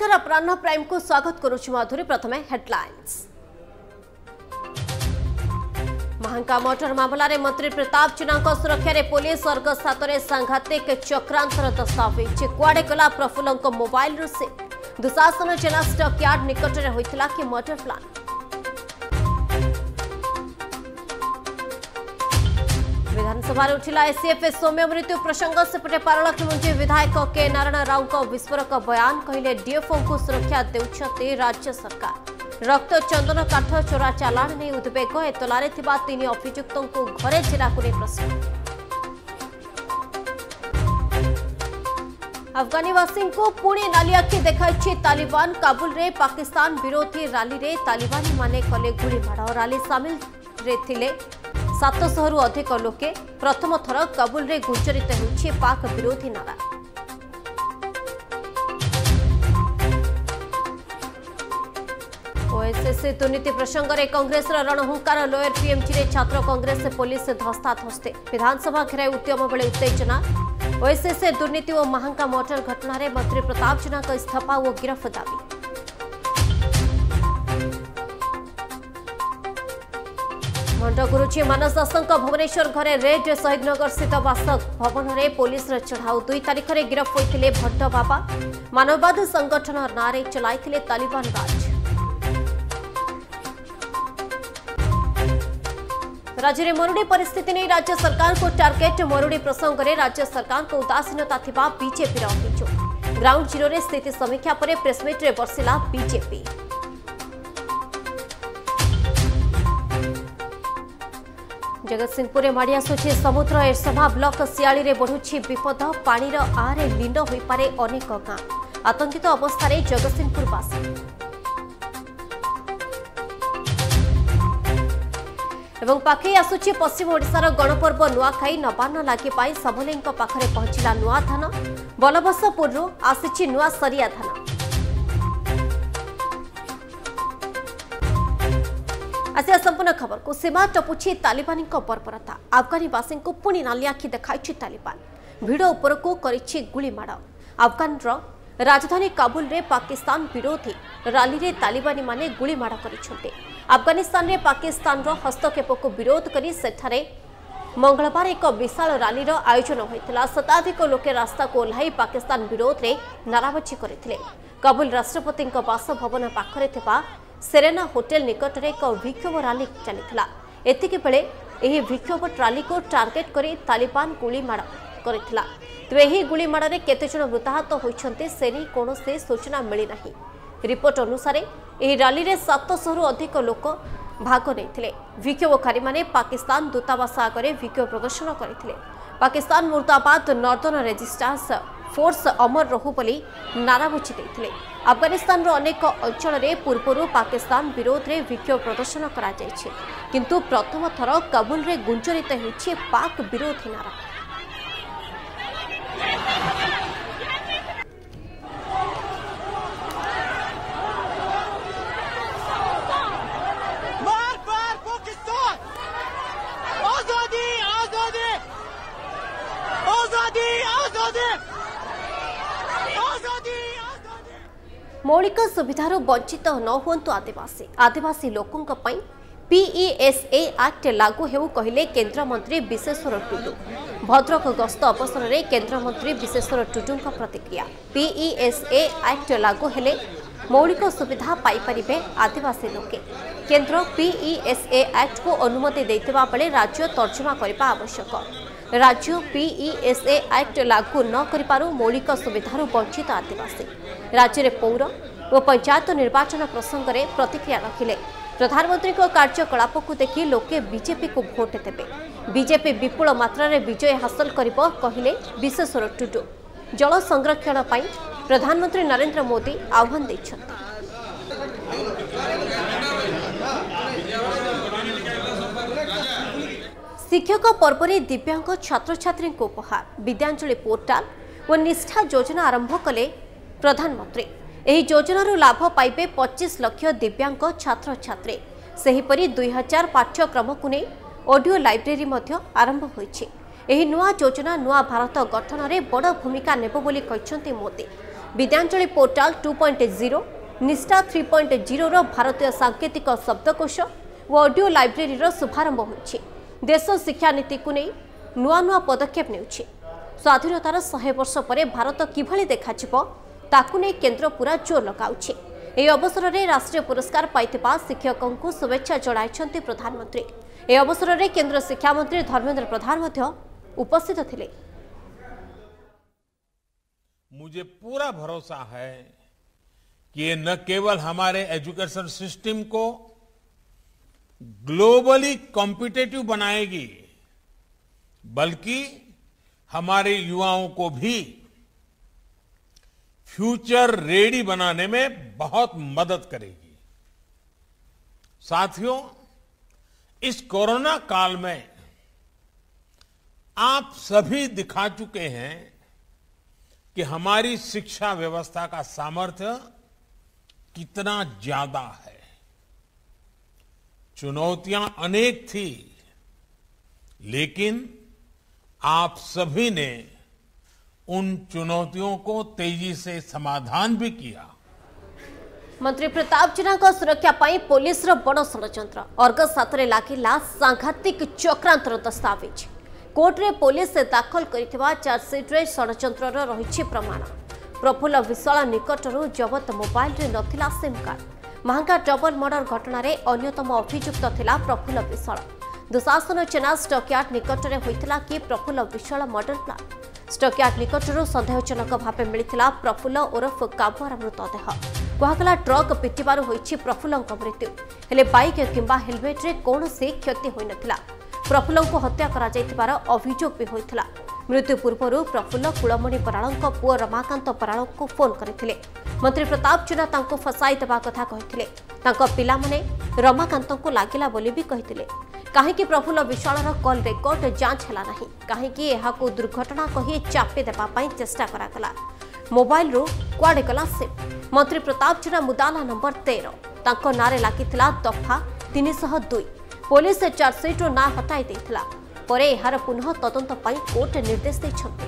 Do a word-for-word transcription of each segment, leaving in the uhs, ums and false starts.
नमस्कार अपराह्न प्राइम को स्वागत करुछु माधुरी। प्रथमे हेडलाइंस। महांका मोटर मामलें मंत्री प्रताप जेना सुरक्षा रे पुलिस वर्ग सात में सांघातिक चक्रांतर दस्तावेज कुआडे गला प्रफुल्ल मोबाइल से दुशासन जेना स्टक यार्ड निकट में होता कि मर्डर प्लान। विधानसभा उठिला एसीएफ सौम्य मृत्यु प्रसंग सेपटे पारलाखेमुंजी मुंजी विधायक के नारायण राव को विस्फोरक बयान कहले डीएफओ को सुरक्षा देउछते राज्य सरकार। रक्त चंदन काठ चोरा चालाण नहीं उद्वेग एतलारे थिबा तीन अभियुक्तों को घरे जिराकु ने प्रश्न। अफगानीवासी को पुणी नाली आखि देखाई तालिबान। काबुल रे पाकिस्तान विरोधी रैली रे तालिबानी माने कले गुली माड़। रैली सामिल रे थिले सात सौ रु अधिक लोके। प्रथम थर काबुल रे गुंजरित होछि पाक विरोधी नारा। ओएसएस दुर्नीति प्रसंग में कांग्रेस रणहुंकार। लोयर पीएमजी रे छात्र कांग्रेस पुलिस धस्ताधस्ते। विधानसभा घेराई उद्यम बेले उत्तेजना। ओएसएस दुर्नीति और महांका मोटर घटना रे मंत्री प्रताप जेना का इस्तीफा और गिरफ दाबी। मंड गुरुची मानस दासों भुवनेश्वर घरे रेड। शहीदनगर स्थित बासभवन में पुलिस चढ़ाऊ। दुई तारीख में गिरफ होते भट्ट बाबा। मानववाद संगठन नारे चलाई तालिबान राज। राज्य में मरुड़ी परिस्थिति नहीं राज्य सरकार को टार्गेट। मरुड़ी प्रसंग में राज्य सरकार को उदासीनता थिबा बीजेपी अभियोग। ग्राउंड जीरो रे स्थिति समीक्षा पर प्रेसमिट रे बर्षिला बीजेपी। जगतसिंहपुर में माड़ी आसुछि समुद्र। एरसभा ब्लॉक सियाली रे बढ़ुछि विपद। पानीर आरे लीन होई पारे अनेक गाँ। आतंकित अवस्था जगतसिंहपुरवासी। एवं पाखे आसुछि पश्चिम ओडिशार गणपर्व नुआखाई। नवान्न लागि पाई सबलेंक पाखरे पहुंचिला नुआ धान। बलबसपुरु आसिछि नुआ सरिया धान। आसिया संपूर्ण खबर को सीमा टपुछि तालिबानी बर्बरता। अफगानीवासी को पुणी नाली आखि देखाई तालिबान। भिड़ उपर को करिछि गुली माड़। अफगान राजधानी काबुल रे पाकिस्तान विरोधी रैली रे तालिबानी माने गुली माड़ करिछन्ते। अफगानिस्तान रे पाकिस्तान रो हस्तक्षेप को विरोध करी सेठारे मंगलवार एक विशाल रैली रो आयोजन होइतिला। शताधिक लोके रास्ता को ओह्लाई पाकिस्तान विरोध रे नाराबाजी करथिले। काबुल राष्ट्रपति बासभवन पाखरे थिबा सेरेना होटेल निकट में एक विक्षोभ रैली चली। एतिक बेले एही विक्षोभ रैली को टार्गेट करी तालिबान गुली माड़ करथिला। तेबे एही गुली माड़े केते जण मृताहत होइछन्ते सेनी कोनोसी सूचना मिली नाही। रिपोर्ट अनुसार एही रैली रे सात सौ रु अधिक लोक भाग नेथिले। विक्षोभकारी माने पाकिस्तान दूतावास आगे विक्षोभ प्रदर्शन करथिले। पाकिस्तान मुर्दाबाद नॉर्दर्न रेजिस्टेंस फोर्स अमर रहू बोली नाराबाजी देथिले। अफगानिस्तान रो अनेक अंचल में पूर्व पाकिस्तान विरोध में विक्षोभ प्रदर्शन करा जायछि। किंतु प्रथम थर काबुल रे गुंजरित होछि पाक विरोधी नारा। मौलिक सुविधार वंचित न हुंतु आदिवासी। आदिवासी लोकों पीईएसए एक्ट लागू हेउ कहले केंद्र मंत्री विशेश्वर टुडू। भद्रक गस्त अवसर में केंद्र मंत्री विशेश्वर टुडू प्रतिक्रिया। पीईएसए एक्ट लागू हेले मौलिक सुविधा पाई परिबे आदिवासी लोके। केंद्र पीईएसए एक्ट को अनुमति देथिबा बेले राज्य तर्जुमा करबा आवश्यक। राज्य पीईएसए एक्ट लागू न करिपारु मौलिक सुविधार वंचित आदिवासी। राज्य में पौर और पंचायत निर्वाचन प्रसंग में प्रतिक्रिया रखिले। प्रधानमंत्री को कार्यकलाप को देखि लोके बीजेपी को भोट देबे। बीजेपी विपुल मात्रा रे विजय हासिल करिबो कहले विशेश्वर टुडू। जल संरक्षण पई प्रधानमंत्री नरेंद्र मोदी आह्वान दैछन्ते। शिक्षक पर्व में दिव्यांग छात्र छात्री को उपहार। विद्यांजलि पोर्टाल और निष्ठा योजना आरंभ कले प्रधानमंत्री। एही योजनार लाभ पाइबे पच्चीस लाख दिव्यांग छात्र छात्री। सेहीपरि दुई हजार पाठ्यक्रम को नहीं ऑडियो लाइब्रेरी मध्य आरंभ होइछि। एही नुआ योजना नुआ भारत गठन में बड़ भूमिका नेब बोली कहिसंती Modi. Vidyanjali portal two point zero Nishtha three point zero रो भारतीय सांकेतिक शब्दकोश और ऑडियो लाइब्रेरी रो शुभारंभ होइछि। देश शिक्षा नीति को नहीं नुआ नुआ पदक्षेप नेउछि। स्वाधीनतार शहे वर्ष पर भारत किभଳି देखाजिबो ताकु नहीं केंद्र पूरा जोर लगाउछि। ଏହି ଅବସରରେ ରାଷ୍ଟ୍ରୀୟ ପୁରସ୍କାର ପାଇଥିବା ଶିକ୍ଷକଙ୍କୁ शुभेच्छा ଜଣାଇଛନ୍ତି प्रधानमंत्री। ଏହି ଅବସରରେ केंद्र शिक्षा मंत्री धर्मेंद्र प्रधान ମଧ୍ୟ उपस्थित ଥିଲେ। मुझे पूरा भरोसा है कि ये न केवल हमारे एजुकेशन सिस्टम को ग्लोबली कॉम्पिटिटिव बनाएगी बल्कि हमारे युवाओं को भी फ्यूचर रेडी बनाने में बहुत मदद करेगी। साथियों, इस कोरोना काल में आप सभी दिखा चुके हैं कि हमारी शिक्षा व्यवस्था का सामर्थ्य कितना ज्यादा है। चुनौतियां अनेक थी, लेकिन आप सभी ने उन चुनौतियों को तेजी से समाधान भी किया। मंत्री प्रताप जेना को सुरक्षा पाई पुलिस रो बड़ षड्यंत्र अर्गस सातरे लागिला सांघातिक चक्रांतर दस्तावेज। कोर्ट रे पुलिस दाखल करितबा चार्जसीट रे षड्यंत्र रही प्रमाण। प्रफुल्ल विशाल निकटरू जबत मोबाइल रे नथिला sim card. Mahanga double murder घटना रे अन्यतम अभियुक्त थिला प्रफुल्ल विशाल। दुशासन चेना स्टॉकयार्ड निकट में होइतिला कि Prafulla Vishal murder plan. Stockyard निकटरू संदेहजनक भाव मिलता प्रफुल्ल ओरफ काबुआर मृतदेह। कहला ट्रक पिटिबारु होइछि प्रफुल्लଙ୍କ मृत्यु, हेले बाइक किंबा हेलमेट रे कौनसी क्षति होई नथिला। प्रफुल्ल को हत्या करा जाइतिबार अभियोग भी होइतिला। मृत्यु पूर्व प्रफुल्ल कुलमणि बराळଙ୍କ पुओ रमाकांत बराळ को फोन करथिले। मंत्री प्रताप जेना तांको फसाई देबा कथा कहिथिले। तांको पिला माने रमाकांत को लागिला बोली भी कहिथिले। कहीं प्रफुल्ल विशाल कॉल रेकर्ड जांच है ना, कहीं यह दुर्घटना कही चापी देवाई चेष्टा करागला। मोबाइल रू कुआडे गला सिम। मंत्री प्रताप जेना मुदाला नंबर तेरह तांको नारे लागिथिला दफा तीन सौ दुई। पुलिस चार्जसीट ना हटाई देथिला परे एहार पुनः तदंत पाई कोर्ट निर्देश दैछन्ति।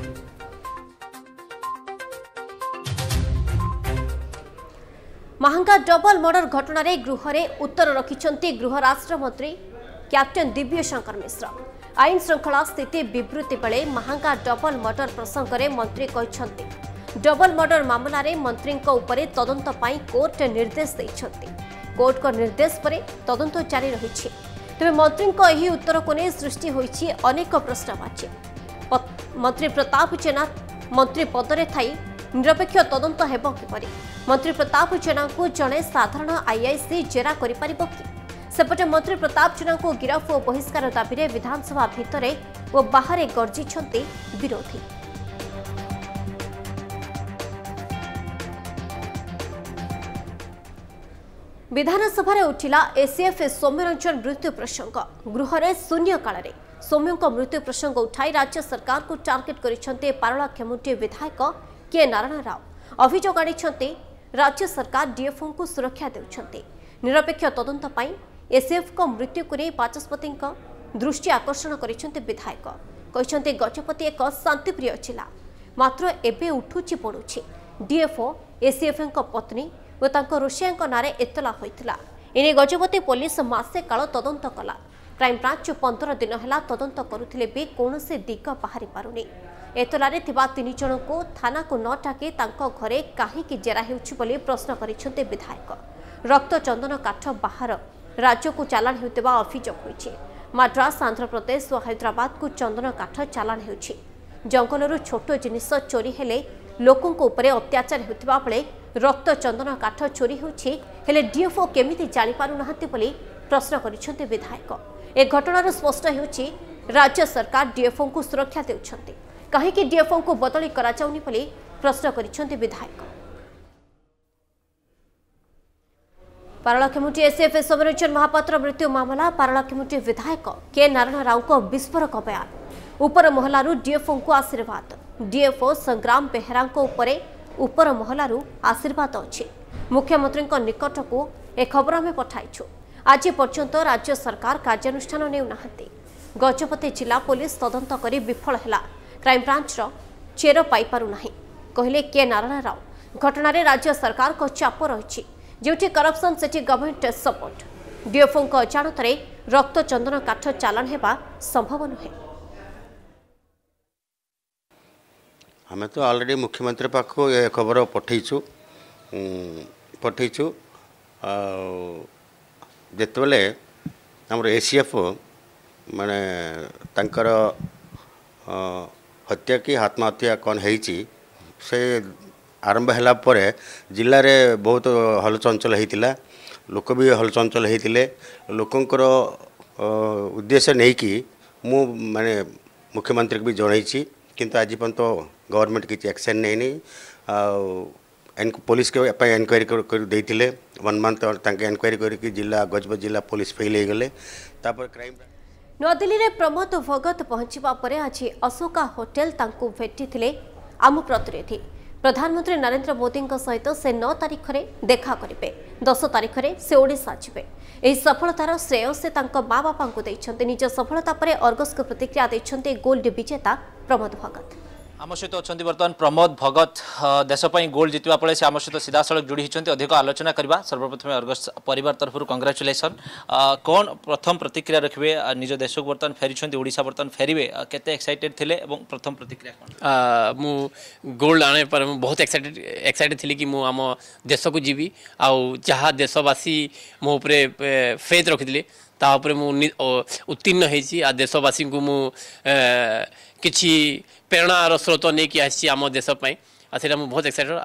महंगा डबल मर्डर घटना रे गृह रे उत्तर रखिछन्ति गृह राष्ट्र मंत्री कैप्टेन दिव्य शंकर मिश्र। आईन श्रृंखला स्थिति विवृत्ति बेले महंगा डबल मर्डर प्रसंग में मंत्री कहते डबल मर्डर मामला रे मंत्री उपरे तदंत पाई कोर्ट निर्देश देइछन्ति। कोर्ट को निर्देश पर तदंत जारी रही। तेज मंत्री यही उत्तर को नहीं सृष्टि होइछि अनेक प्रश्नवाची। मंत्री प्रताप जेना मंत्री पदरे थाई निरपेक्ष तदंत हेबो किपरि? मंत्री प्रताप जेना को जड़े साधारण आईआईसी जेरा करि परिबो कि? सेपटे मंत्री प्रताप जेना को गिरफ और बहिष्कार दाबी में विधानसभा भितर और बाहर गर्जी विरोधी। विधानसभा उठिला एसीएफ सौम्यरंजन मृत्यु प्रसंग। गृह रे शून्य काल रे सौम्यों मृत्यु प्रसंग उठाई राज्य सरकार को टार्गेट करिसेंते पारला खेमुंटी विधायक के नारायण राव। अभियोग आनिछन्ते राज्य सरकार डीएफओ को सुरक्षा देउछन्ते। निरपेक्ष तदंत पाई एसीएफ को मृत्यु को नहीं बाचस्पति दृष्टि आकर्षण करिसेंते विधायक। कहते गजपति एक शांतिप्रिय जिला, मात्र एबे उठुची पड़ुछि। डीएफओ एसीएफ पत्नी और तांको रोषिया नारे एतला होइतिला। एने गजपति पुलिस मासे काल तदंत कला। क्राइम ब्रांच पंद्रह दिन है तदंत करुथिले भी कौनसी दिग बाहरी पारुनी। एतलारे थिबा तीन जन को थाना को न डाके तांको घरे काहेकि जेरा हेउछि बोली प्रश्न करिसेंते विधायक। रक्त चंदन काठ बाहर राज्य को चालाण हेउतिबा अभियोग होइछि। मद्रास, आंध्र प्रदेश और हैदराबाद को चंदन काठ चालाण हेउछि। जंगलरू छोट जिनिस चोरी हेले लोकों को ऊपर अत्याचार हेउतिबा बेले रक्त चंदन काठ चोरी होछि हेले डीएफओ केमिति जानि पारु नाहंती बोली प्रश्न करिसेंते विधायक। ए घटनार स्पष्ट हेउछि राज्य सरकार डीएफओ को सुरक्षा देउछन्ते। कहीं डीएफओ को बदली करा जाउनी बोली प्रश्न करिसेंते विधायक। पारलाखेमुंटी एसीएफ सौम्यरंजन महापात्र मृत्यु मामला। पारलाखेमुंटी विधायक के नारायण राव को विस्फोरक बयान। उपर महलारू डीएफओ को आशीर्वाद। डीएफओ संग्राम बेहरा उपरे उपर महलारू आशीर्वाद अच्छी। मुख्यमंत्री निकट को ए खबर आम पठाइछु। आज पर्यंत राज्य सरकार कार्यानुष्ठान नेउना। गजपति जिला पुलिस तदंत करी विफल है। क्राइम ब्रांच चेर पाई पारु नाही कहले के नारायण राव। घटना राज्य सरकार को चाप रही जोटी करप्शन से गवर्नमेंट सपोर्ट डीएफओ अजाणत रक्त चंदन काठ चालान होगा संभव नुहे। आम तो ऑलरेडी मुख्यमंत्री पाख ये खबर पठेचु पठेचु जितेबले आमर एसीएफ माने तांकर हत्या की आत्महत्या कौन है से आरंभ है परे जिले में बहुत हलचंचल होता लोक भी हलचंचल होते लोकंर उद्देश्य नहीं कि मु माने मुख्यमंत्री को भी जनई किंतु आज पर्यंत गवर्नमेंट किसी एक्शन नहीं नहीं पुलिस के एनक्वारी करते वन मंथ एनक्वारी करके जिला गजपत जिला पुलिस फेल हो गले क्राइम नदिल्ली में प्रमोद भगत पहुंचवा पर आज अशोका होटेल तांकु भेटी आम प्रतिनिधि प्रधानमंत्री नरेंद्र मोदी सहित से नौ तारीख में देखा करेंगे दस तारीख में से ओडिशा जिबे ଏହି ସଫଳତାର ଶ୍ରେୟ ସେ ତାଙ୍କ ମା ବାପାଙ୍କୁ ଦେଇଛନ୍ତି। ନିଜ ସଫଳତା ପରେ ଅର୍ଗସକୁ ପ୍ରତିକ୍ରିୟା ଦେଇଛନ୍ତି ଗୋଲ୍ଡ ବିଜେତା ପ୍ରମୋଦ ଭଗତ। आम सहित अच्छा बर्तमान प्रमोद भगत देशपाई गोल्ड जितवा पड़े से आम सहित सीधासख जोड़ी होती अधिक आलोचना करवा सर्वप्रथम अर्गस परिवार तरफ कंग्राचुलेसन कौन प्रथम प्रतिक्रिया रखिए निज देश को बर्तमान फेरी ओडिशा बर्तमान फेरवे केते एक्साइटेड थिले एवं प्रथम प्रतिक्रिया कौन मु गोल्ड आने पर बहुत एक्साइटेड एक्साइटेड थी कि मु आम देश को जीवी आउ जहाँ देशवासी मो उपरे फेथ रखिले तापर मु उत्तीर्ण होती आ देशवासी को मु किछि प्रेरणार स्रोत नहीं कि आसी आम देशपाई आ बहुत एक्साइटेड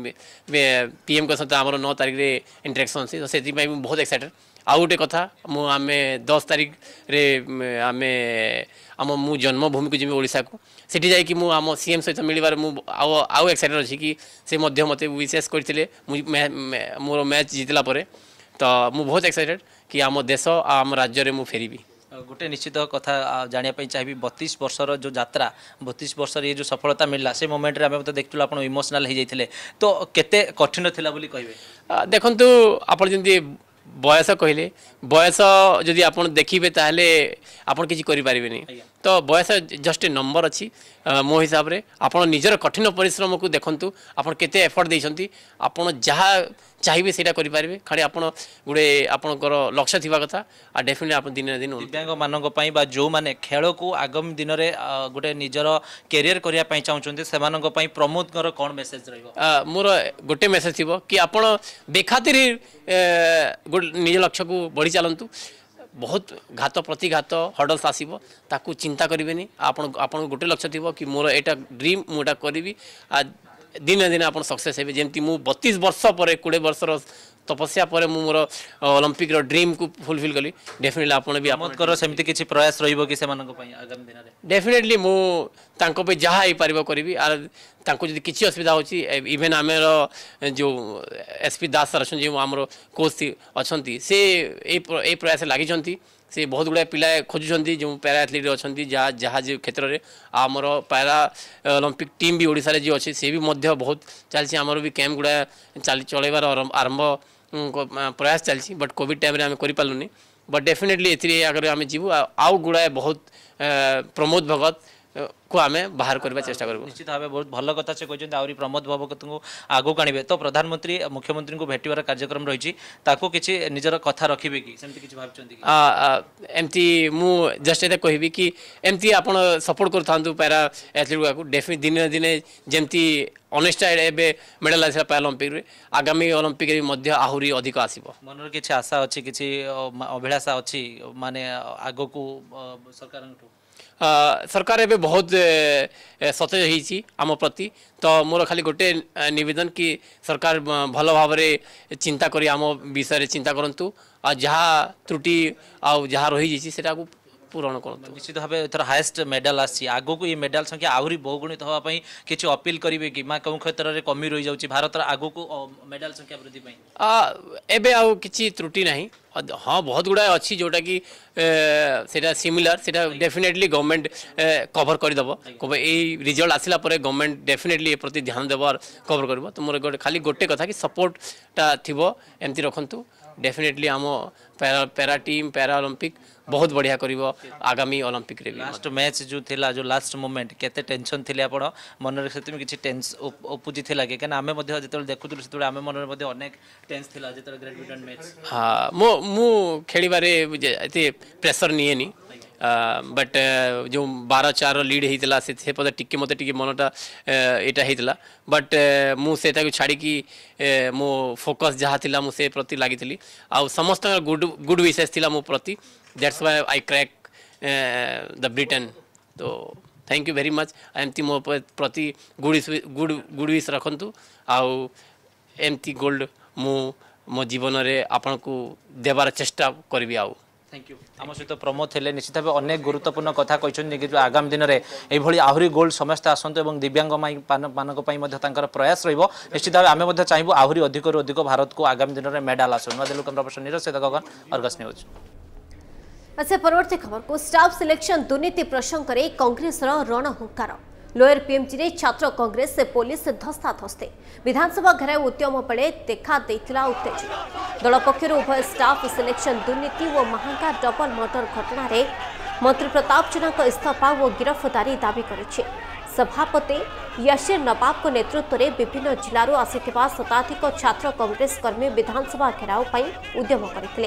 पीएम के सहित आम नौ तारीख रे इंटरेक्शन से से बहुत एक्साइटेड आउ गोटे कथा मु आम दस तारीख रे आम आम मु जन्मभूमि को जीवी ओडिशा को सेठी जाई कि मु आम सीएम सहित मिलबार मु आउ आउ एक्साइटेड अच्छी कि से मध्य मते विशेष करते मोर मैच जीतला परे तो मु बहुत एक्साइटेड कि आम देश आम राज्य रे मु फेरीबी गोटे निश्चित कथा जानापी चाहिए बतीस वर्षर जो यात्रा बतीस वर्ष ये जो सफलता मिलला से मोमेंट रे आम तो देखु आप इमोशनाल हो जाते तो केते कठिन थिला बोली कहिबे देखंतु आपण जंती बयस कहले बयस जदि आप देखिए ताहले आपण किछि करि पारिबेनी तो बयस जस्ट नंबर अच्छी मो हिसाब रे आपण निजर कठिन परिश्रम को देखंतु आपण केते एफर्ट देइछंती आपण जहाँ चाहिए सेटा करि पारिबे खाली आपण गुडे आपणकर लक्ष्य थिबा कथा आ डेफिनेटली आपण दिन दिन दिव्यांग मानक पई बा जो माने खेल को आगामी दिन रे गुडे निजर कैरियर करिया पई चाहउछंती सेमानक पई प्रमोदकर कोन मेसेज रहइबो मोर गोटे मेसेज थिबो कि आपण बेखातिर निज लक्ष्य को बढ़ी चलतु बहुत घात प्रतिघात हडल्स आसो ताकू चिंता करें आपण आपण गोटे लक्ष्य थी कि मोर एटा ड्रीम मुझा करी आ दिन दिन आप सक्सेस हे जमी मु बतीस वर्ष पर कोड़े वर्षर तपस्या पर मोर ओलंपिक ड्रीम को फुलफिल कली डेफिनेटली आपण भी आपनकर सेमती किछि प्रयास रहिबो कि सेमानक पई आगामी दिन रे डेफिनेटली मु तांको पे जहाँ हो पारिबो करबी आ तांको जदि किछि असुविधा होछि इवेन आमेर जो एसपी दास सर जो आमर कोच अच्छी से ए प्रयास लगी से बहुत गुड़ा पिला खोजुंट जो पैरा एथलीट अच्छा जहाँ जहाँ जो क्षेत्र में आमर पैरा ओलंपिक टीम भी ओडिशा रे जो अच्छे से भी मध्य बहुत चलती आमर भी कैंप गुड़ा चल चलैबार आरंभ प्रयास चलती बट कोविड टाइम रे आम करें बट डेफिनेटली ए अगर आम जीवु आउ गुड़ाए बहुत प्रमोद भगत को आम बाहर करने चेष्टा करूँ निश्चित भाव बहुत भल कथा से कहते आहरी प्रमोद भगत को आगू आने तो प्रधानमंत्री मुख्यमंत्री को भेटार कार्यक्रम रही किसी निजर कथा रखिए कि एमती मु जस्ट ये कहबी कि एमती आप सपोर्ट करूँ पैरा एथलीट को डेफिनेट दिन दिन जमती अनेस्ट एवं मेडल आसा पैरा ओलंपिक रे आगामी ओलंपिक आहरी अधिक आसो मन किसी आशा अच्छी किसी अभिलाषा अच्छी माने आग को सरकार सरकार एवं बहुत सचेत होती आम प्रति तो मोर खाली गोटे निवेदन कि सरकार भल भाव चिंता करी आम विषय चिंता करंतु आ जहाँ त्रुटि आउ जहाँ रही सेटा को पूरण कर निश्चित भाव एथर हाएस्ट मेडल आसी आगो को ये मेडल संख्या आहरी बहुगुणित होगापी किसी अपील करेंगे कि माँ कौन क्षेत्र में कमी रही जाऊँगी भारत आगो को मेडल संख्या वृद्धि एवं आउ किसी त्रुटि नहीं हाँ बहुत गुड़ाए अच्छी जोटा कि सेटा सिमिलर सेटा डेफिनेटली गवर्नमेंट कवर करदेव यही रिजल्ट आसला पर गवर्नमेंट डेफिनेटली ए प्रति ध्यान देव कवर कर तो मोर खाली गोटे कथा कि सपोर्टा थी एमती रखु डेफिनेटली आम para para team para Olympic बहुत बढ़िया करिवो आगामी ओलंपिक रे भी। लास्ट मैच जो थिला जो लास्ट मोमेंट केते टेंशन थिले आपण मन रे सेति किछि टेंस ओपुजी थिला के कना हमें मध्ये जेतल देखुतु सेतले हमें मन रे मध्ये अनेक टेंस थिला जेतल ग्रेट ब्रिटेन मैच। हाँ मो मु खेलिबारे एते प्रेशर निए नी बट जो बारह चार लीड होता से पद टिके मत टिके मनटा यहाँ होता बट मुझे छाड़ी कि मो फोकस जहाँ थी मुझे प्रति लगी आउ समस्त गुड गुड विशेष थी मो प्रति that's why I crack the Britain. तो थैंक यू वेरी मच एमती मो प्रति गुड गुड गुड विश रखु आउ एमती गोल्ड मु मो जीवन में आपन को देवार चेष्टा करी आउ। Thank you. आम सहित प्रमोद थे निश्चित भाव अनेक गुरुत्वपूर्ण कथा कहते कि आगामी दिन में यही आहरी गोल्ड समस्त आसतु और दिव्यांग मानक प्रयास रही निश्चित भाव आम चाहबू आहरी अधिक अधिक भारत को आगामी दिन में मेडाल आसू नुआ दिल्ली कैमरा पर्सन नीरज सहित गगन अर्गस न्यूज। अच्छा परवर्ती खबर को स्टाफ सिलेक्शन दुर्नीति प्रसंग में कांग्रेस रणहुंकार लोयर पीएमजी रे छात्र कांग्रेस से पुलिस धस्ताधस्ती विधानसभा घेराव उद्यम बेले देखा देइतिला उत्तेजना दल पक्षर उभय स्टाफ सिलेक्शन दुर्नीति और महंगा डबल मर्डर घटना रे मंत्री प्रताप जेना इस्तीफा और गिरफ्तारी दाबी करिछि। सभापति यासिर नवाब को नेतृत्व में विभिन्न जिलूर आसिथिबा शताधिक छात्र कांग्रेस कर्मी विधानसभा घेराव पई उद्यम करथिले।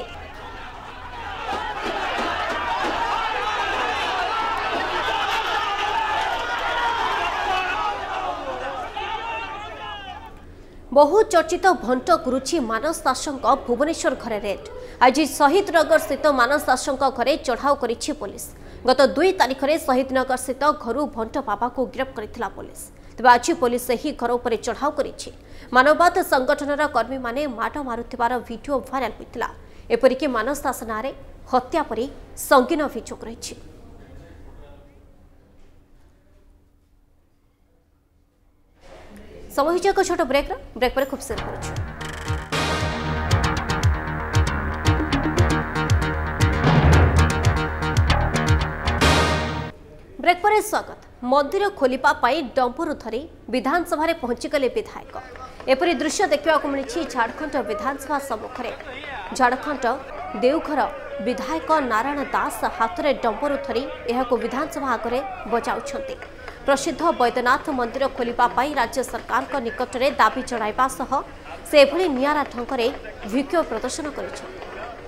बहु चर्चित भंट गुरुजी मानस दासंक भुवनेश्वर घरे रेड आज शहीद नगर स्थित मानस दासंक घरे चढ़ाऊ करिछि पुलिस। गत दुई तारीख में शहीद नगर स्थित घर भंट बाबा को गिरफ्त करथिला पुलिस। तेज आज पुलिस ही घर उपर चढ़ाऊ करिछि। मानववाद संगठनर कर्मी माने माड मारुथिबार वीडियो भाइराल होइतिला। एपरिक मानस दास नारे हत्या परि संगीन अभियोग रहिछि। समय एक छोट ब्रेक ब्रेक पर खूब से ब्रेक पर स्वागत। मंदिर खोलिबा पाई डंपर धरी विधानसभा पहुंचीगले विधायक एपरी दृश्य देखा मिली झारखंड विधानसभा सम्मुख में। झारखंड देवघर विधायक नारायण दास हाथ में डंपर धरी यह विधानसभा आगे बजाउछंती। प्रसिद्ध बैद्यनाथ मंदिर खोलिबा पाई राज्य सरकार को निकट में दाबी चढ़ाइबा सह से एभली नियारा ढंग से विक्षोभ प्रदर्शन करिछथि।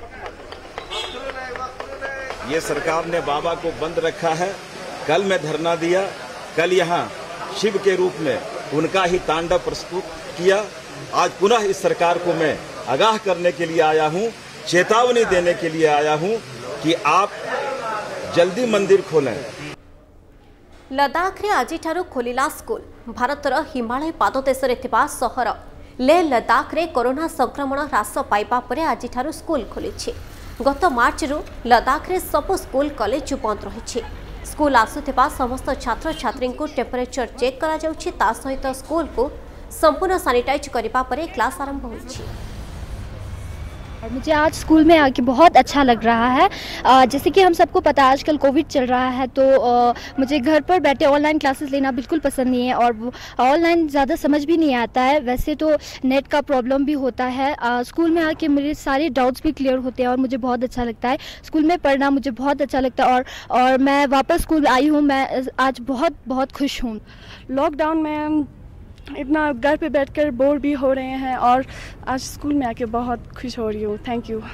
ये सरकार ने बाबा को बंद रखा है। कल मैं धरना दिया, कल यहाँ शिव के रूप में उनका ही तांडव प्रस्तुत किया। आज पुनः इस सरकार को मैं आगाह करने के लिए आया हूँ, चेतावनी देने के लिए आया हूँ कि आप जल्दी मंदिर खोलें। लद्दाख रे आज खोलिला स्कूल। भारतर हिमालय पाददेश सहर ले लद्दाख रे कोरोना संक्रमण ह्रास पाइबा परे आज स्कूल खोली। गत मार्च रु लद्दाख रे सब स्कूल कॉलेज बंद रही। स्कूल आसुथिबा समस्त छात्र छात्री को टेम्परेचर चेक करा जाउछि। ता सहित स्कूल को संपूर्ण सैनिटाइज करिबा परे क्लास आरंभ होइछि। और मुझे आज स्कूल में आके बहुत अच्छा लग रहा है। आ, जैसे कि हम सबको पता है आजकल कोविड चल रहा है, तो आ, मुझे घर पर बैठे ऑनलाइन क्लासेस लेना बिल्कुल पसंद नहीं है और ऑनलाइन ज़्यादा समझ भी नहीं आता है। वैसे तो नेट का प्रॉब्लम भी होता है। आ, स्कूल में आके मेरे सारे डाउट्स भी क्लियर होते हैं और मुझे बहुत अच्छा लगता है। स्कूल में पढ़ना मुझे बहुत अच्छा लगता है और और मैं वापस स्कूल आई हूँ। मैं आज बहुत बहुत खुश हूँ। लॉकडाउन में इतना घर पे बैठकर बोर भी हो रहे हैं और आज स्कूल में आके बहुत खुश हो रही हूँ। Thank you.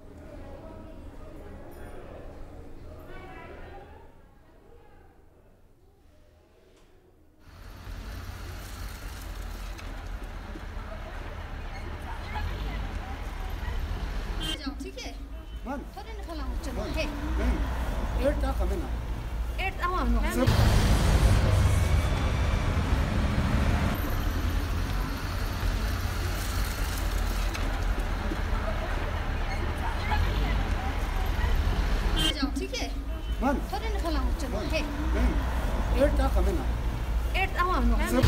ठीक है थोड़े ना खला चलो है एट का कमे ना एट आवा नो ठीक है थोड़े ना खला चलो है एट का कमे ना एट आवा नो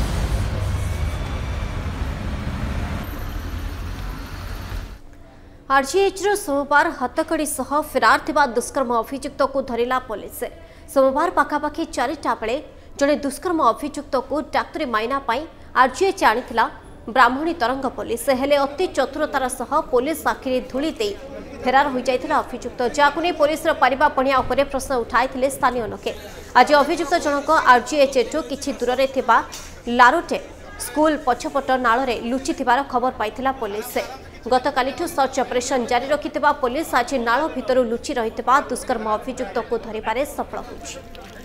आरजीएच सोमवार हतकड़ी सह फेरार थिबा दुष्कर्म अभियुक्त को धरिला पुलिस। सोमवार पाखापाखि चारिटा बेले जड़े दुष्कर्म अभियुक्त को डाक्तरी माइना पाई आरजीएच आनिथिला ब्राह्मणी तरंग पुलिस हेले अति चतुरतार सह पुलिस आखिरी धूली दे फेरार हो जाइथिला अभियुक्त जाकु नै पुलिस पारिबा पणिया उपरे प्रश्न उठाइथिले स्थानीय लोके। आज अभियुक्त जनक आरजीएचएठु किछि दूर रे थिबा लारोटे स्कूल पछपट नाଳରେ लुचिथिबार खबर पाइथिला पुलिस। गतकालिठु सर्च ऑपरेशन जारी रखिथिबा पुलिस आज नाଳ भितरु लुचि रहिथिबा दुष्कर्म अभियुक्त को धरिबारे सफल होछि।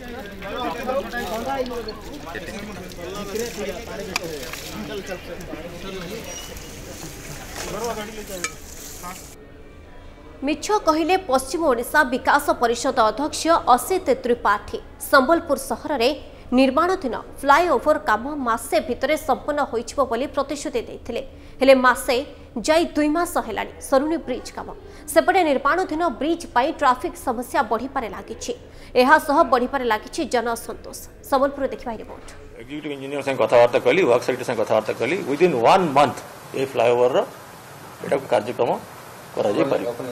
मिछ कहिले पश्चिम ओडिशा विकास परिषद अध्यक्ष असित त्रिपाठी संबलपुर सहर रे निर्माणाधीन फ्लाईओवर काम मासे भितरे संपन्न होइछबो बोली प्रतिश्रुति देथिले हेले मासे जाई दुई मास हेलानी सरुनी ब्रिज काम सेपटे निर्माणाधीन ब्रिज पाई ट्रैफिक समस्या बढ़ी पारे लागिछि एहा सह बढ़ी पारे लागिछि जन असंतोष। संबलपुर देखिबा रिपोर्ट। एग्जीक्यूटिव इंजीनियर संग कथावार्ता कली वर्क सेक्रेटरी संग कथावार्ता कली within one month a flyover रो एटा कार्यक्रम करा जाय पारि।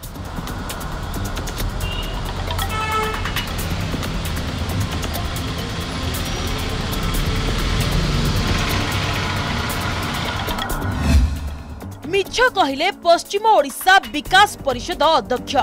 मिछ कहिले पश्चिम ओडिशा विकास परिषद अध्यक्ष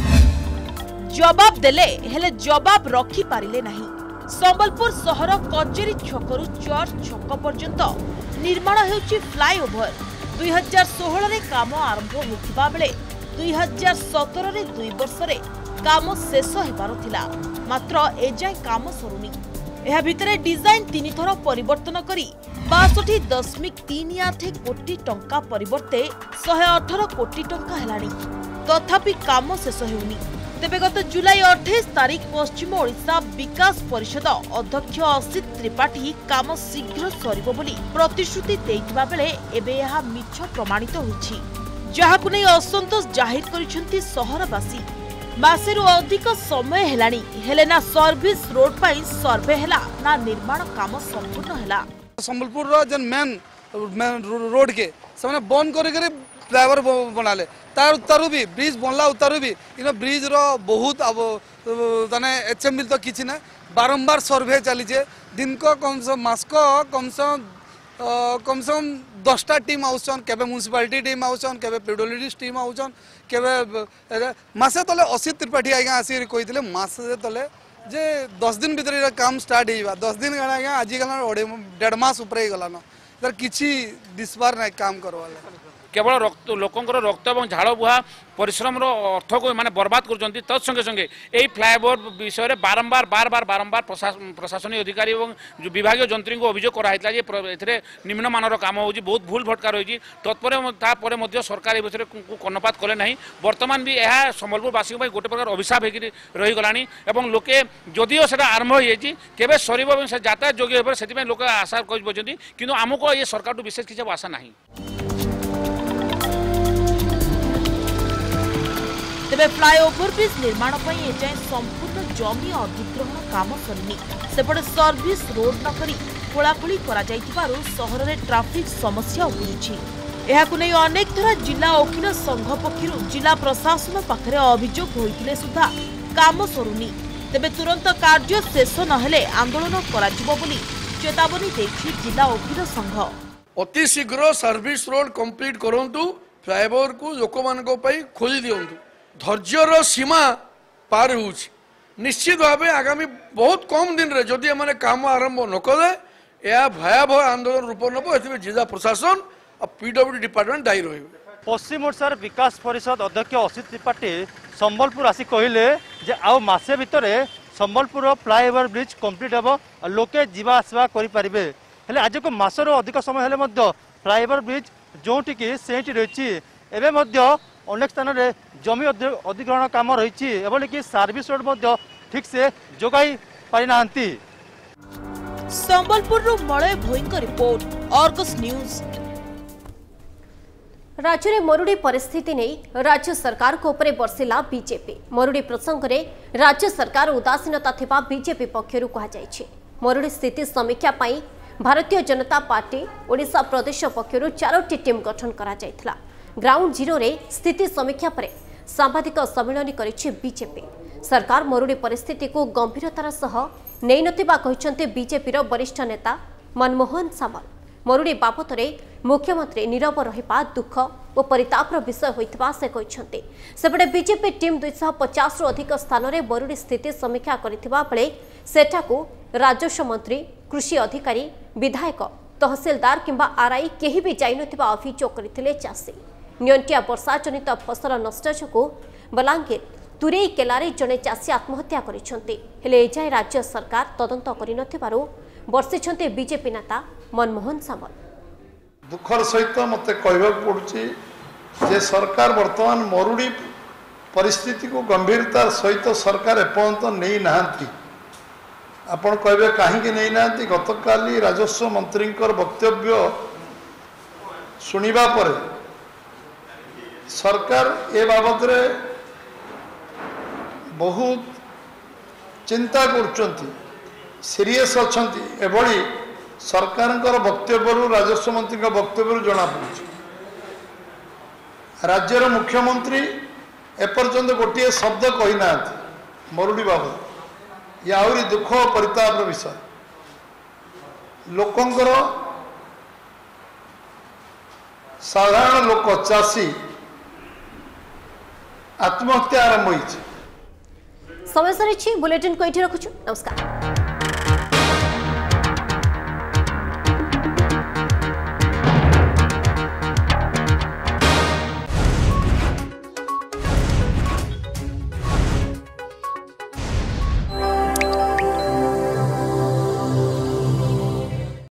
जवाब देले हेले जवाब रखी पारिले नहीं। संबलपुर सहर कचेरी छकरु चर्च छक पर्यंत निर्माण हेउची फ्लाईओवर दुई हजार सोलह रे काम आरंभ होथिबा बेले दुई हजार सत्रह रे दुई वर्ष रे काम शेष हेबार थिला मात्र एजाय काम सरुनी। एहा भितरे डिजाइन तीन थर परिवर्तन करी बासठी दशमिक तीन आठ कोटी टंका परिवर्ते शहे अठर कोटी टंका हेलानी तथापि काम शेष हेउनी। तेबे गत जुलाई अठाईस तारीख पश्चिम ओडिशा विकास परिषद अध्यक्ष असित त्रिपाठी काम शीघ्र सरिबो बोली प्रतिश्रुति देइथिबा बेले एबे एहा मिछ प्रमाणित होइछि जहाकु नै असंतोष जाहिर करिसेंती सहरवासी। मासेरु अधिक समय हेलानी हेले ना सर्विस रोड पाई सर्वे हेला ना निर्माण काम संपूर्ण हेला। संबलपुर रो जन मेन मेन रोड के सबने बंद करे करे फ्लाईओवर बनाले तार उतारू भी ब्रिज बनला उतारू भी इन ब्रिज रो बहुत अब तने एचएमबी तो किछि ना बारंबार सर्वे चली जे दिन को कम से मास को कम से कम से कम दसटा टीम आउछन केबे म्युनिसिपालिटी टीम आउछन केबे पीडब्ल्यूडी टीम आउछन केबे मासे तले असित त्रिपाठी आगे आसी कहितले मासे तले जे दस दिन भीतर काम स्टार्ट होगा दस दिन गला आज गला डेढ़ मास ऊपर गलान तर किसी दिसबार ना काम करवाले केवल रक्त लोकंर रक्त और झाड़ बुहा परिश्रम अर्थ को माने बर्बाद कर तत्संगे संगे यही फ्लाईओवर विषय में बारंबार बार बार बारंबार प्रशासनिक अधिकारी और विभाग जंत्री को अभियोग कराई निम्न मानर काम हो बहुत भूल भटका रही तत्पर सरकार ए विषय को कर्णपात कले ना बर्तमान भी यह संबलपुरवासी गोटे प्रकार अभिशाप हो रहीगला और लोके जदिओ से आरंभ हो जाए सर यातायात योग्य हो से लोक आशा कर कि आमको ये सरकार विशेष किसी आशा ना। तेबे फ्लाईओवर ब्रिज निर्माण एजाए संपूर्ण जमी अधिग्रहण काम सरनी सेपटे सर्विस रोड न करी खोलाखोली करा जाइतिबारु सहर में ट्राफिक समस्या उपुछि। एहाकु नै अनेक थरा जिला वकील संघ पक्षरु जिला प्रशासन पाखरे अभियोग होइतिले सुधा काम सरुनी। तेबे तुरंत कार्य शेष नहेले आंदोलन करा जिवो बोली चेतावनी दैछि जिला वकील संघ। अति शीघ्र सर्विस रोड कंप्लीट करंतु फ्लाईओवर को लोक मानको पई खोली दियंतु धैर्यर सीमा पार हो निश्चित भाव आगामी बहुत कम दिन रे जदि एमाने काम आरंभ न करे यह भयावह आंदोलन रूप नब जिला प्रशासन और पीडब्ल्यूडी डिपार्टमेंट दायी रही। पश्चिम ओडिशा विकास परिषद अध्यक्ष असित त्रिपाठी संबलपुर आसी कहले जे आउ मासे भितर संबलपुर फ्लाईओवर ब्रिज कंप्लीट हेबो और लोके जीवा आसवा करि परिबे हेले आज को मासर अधिक समय हेले मध्य फ्लाईओवर ब्रिज जोटी की सेठी रही एवं मध्य अनेक स्थान में जमी अधिग्रहण काम रही कि सर्विस रोड ठीक से जोगाई पारि नांती। संबलपुर मलय भोईंक रिपोर्ट आर्गस न्यूज। राज्य में मरुड़ी परिस्थिति नहीं राज्य सरकार को ऊपर बर्षिला बीजेपी। मरुड़ी प्रसंग में राज्य सरकार उदासीनता थिबा बीजेपी पक्षरु कहा जायछि। मरुड़ी स्थिति समीक्षा पाई भारतीय जनता पार्टी ओडिशा प्रदेश पक्षरु चारोटी टीम गठन करा जायथिला। ग्राउंड जीरो रे स्थिति समीक्षा पर सांबादिक सम्मेलन करिछि बीजेपी। सरकार मरुड़ी परिस्थिति को गंभीरतार सह नै नथिबा कहिसंते बीजेपी रो वरिष्ठ नेता मनमोहन सामल। मरुड़ी बाबतरे मुख्यमंत्री नीरव रहिबा दुख और परितापर विषय होइतबा से कहते। सेपटे बीजेपी टीम दुईश पचास रु अधिक स्थान में बरुड़ी स्थिति समीक्षा करथिबा बेले सेठाकू राजस्व मंत्री, कृषि अधिकारी, विधायक, तहसीलदार किंबा आरआई केही भी जाई नथिबा अभियोग करथिले चाषी। नियंटिया वर्षा जनित फसल नष्ट जोगु बलांगीर तुरेई केलारे जड़े चाषी आत्महत्या करिसेंति। हेले एजाए राज्य सरकार तदंत करिनथिबारु वर्षिछन्ते बीजेपी नेता मनमोहन सामल। दुखर सहित मत कहवाक पड़ुछि जे सरकार वर्तमान मरुड़ी परिस्थिति को गंभीरता सहित सरकार एपर्यंत नहीं नाहांती। आपण कहबे काहेकि नहीं नाहांती? गतकाली राजस्व मंत्री वक्तव्य सुनिबा परे सरकार ए बाबद रे बहुत चिंता करछंती, सीरियस अछंती। एभली सरकार वक्तव्य राजस्व मंत्री वक्तव्य जना पड़ुछि। राज्यर मुख्यमंत्री एपर्यंत गोटे शब्द कही ना मरुड़ी बाबद। ये आहरी दुख और परिताप विषय। लोकंकर साधारण लोक चाषी आत्महत्या आरंभ होइछि। समय सरी बुलेटिन को एठी रखुछु। नमस्कार।